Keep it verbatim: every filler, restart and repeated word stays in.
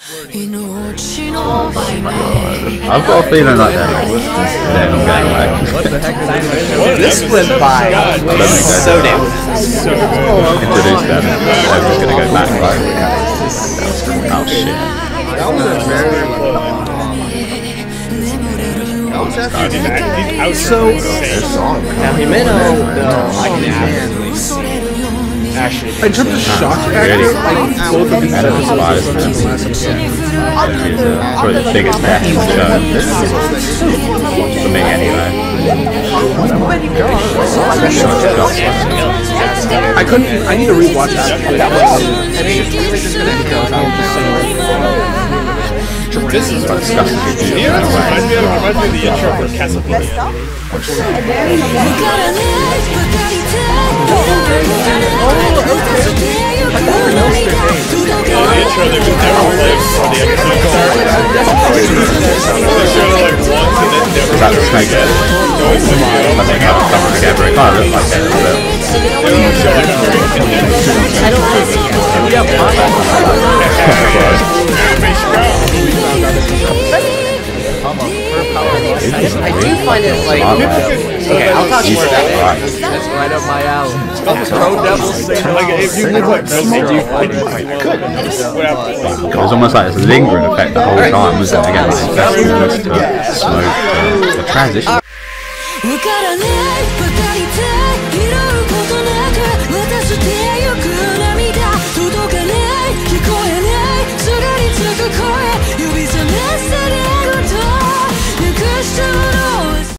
I've got a feeling like that. They're not going away. This went by so damn. Introduce them. They're just going to go back, right? Oh shit. That was a very So, now Himeno, though, I can actually. in terms of shock factor, like both of these Adam Spider's probably the biggest match in the show. For me, anyway. I couldn't. I need to rewatch that. This is But disgusting. here. Reminds me of reminds me of the intro for Castlevania. Yeah, the intro they would never play before the episode started. They showed it like once and then never. That's a snake head. Always like, I think I've come together. It kind of looks like it a little bit. they don't show like a very condensed. I do find it like. Okay, I'll talk more about it. That's right up my alley. Pro Devil singer. Like if you could like I do find it like good. It was almost like this lingering effect the whole time, wasn't it? Again, like vegetables to smoke, uh, the transition.